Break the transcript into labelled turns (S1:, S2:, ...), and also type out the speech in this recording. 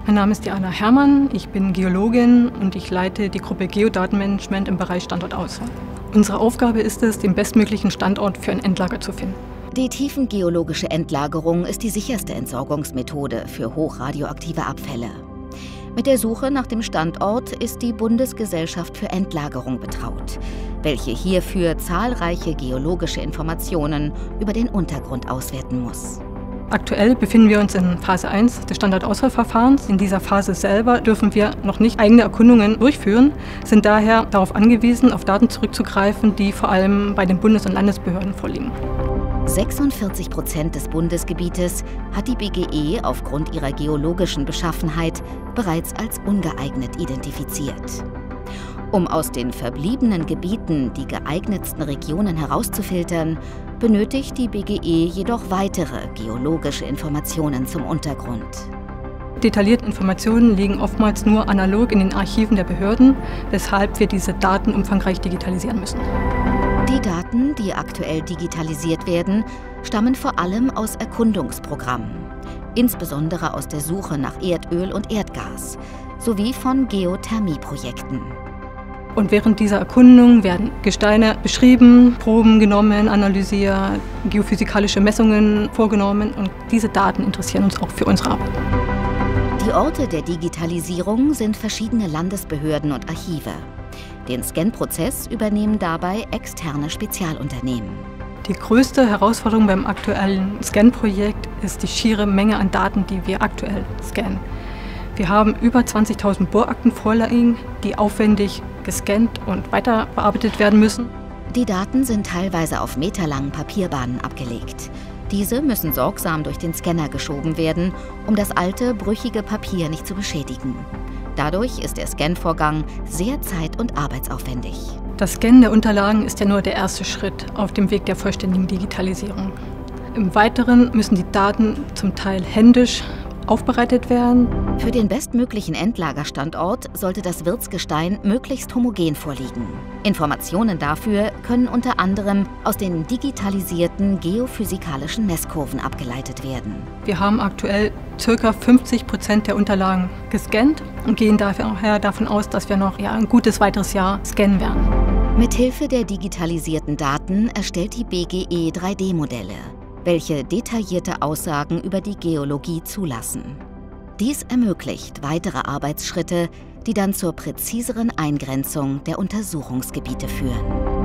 S1: Mein Name ist Diana Herrmann, ich bin Geologin und ich leite die Gruppe Geodatenmanagement im Bereich Standortauswahl. Unsere Aufgabe ist es, den bestmöglichen Standort für ein Endlager zu finden.
S2: Die tiefengeologische Endlagerung ist die sicherste Entsorgungsmethode für hochradioaktive Abfälle. Mit der Suche nach dem Standort ist die Bundesgesellschaft für Endlagerung betraut, welche hierfür zahlreiche geologische Informationen über den Untergrund auswerten muss.
S1: Aktuell befinden wir uns in Phase 1 des Standortauswahlverfahrens. In dieser Phase selber dürfen wir noch nicht eigene Erkundungen durchführen, sind daher darauf angewiesen, auf Daten zurückzugreifen, die vor allem bei den Bundes- und Landesbehörden vorliegen.
S2: 46% des Bundesgebietes hat die BGE aufgrund ihrer geologischen Beschaffenheit bereits als ungeeignet identifiziert. Um aus den verbliebenen Gebieten die geeignetsten Regionen herauszufiltern, benötigt die BGE jedoch weitere geologische Informationen zum Untergrund.
S1: Detaillierte Informationen liegen oftmals nur analog in den Archiven der Behörden, weshalb wir diese Daten umfangreich digitalisieren müssen.
S2: Die Daten, die aktuell digitalisiert werden, stammen vor allem aus Erkundungsprogrammen, insbesondere aus der Suche nach Erdöl und Erdgas, sowie von Geothermieprojekten.
S1: Und während dieser Erkundung werden Gesteine beschrieben, Proben genommen, analysiert, geophysikalische Messungen vorgenommen und diese Daten interessieren uns auch für unsere Arbeit.
S2: Die Orte der Digitalisierung sind verschiedene Landesbehörden und Archive. Den Scan-Prozess übernehmen dabei externe Spezialunternehmen.
S1: Die größte Herausforderung beim aktuellen Scan-Projekt ist die schiere Menge an Daten, die wir aktuell scannen. Wir haben über 20.000 Bohrakten vorliegen, die aufwendig gescannt und weiterbearbeitet werden müssen.
S2: Die Daten sind teilweise auf meterlangen Papierbahnen abgelegt. Diese müssen sorgsam durch den Scanner geschoben werden, um das alte, brüchige Papier nicht zu beschädigen. Dadurch ist der Scanvorgang sehr zeit- und arbeitsaufwendig.
S1: Das Scannen der Unterlagen ist ja nur der erste Schritt auf dem Weg der vollständigen Digitalisierung. Im Weiteren müssen die Daten zum Teil händisch aufbereitet werden.
S2: Für den bestmöglichen Endlagerstandort sollte das Wirtsgestein möglichst homogen vorliegen. Informationen dafür können unter anderem aus den digitalisierten geophysikalischen Messkurven abgeleitet werden.
S1: Wir haben aktuell ca. 50% der Unterlagen gescannt und gehen daher davon aus, dass wir noch ein gutes weiteres Jahr scannen werden.
S2: Mithilfe der digitalisierten Daten erstellt die BGE 3D-Modelle, welche detaillierte Aussagen über die Geologie zulassen. Dies ermöglicht weitere Arbeitsschritte, die dann zur präziseren Eingrenzung der Untersuchungsgebiete führen.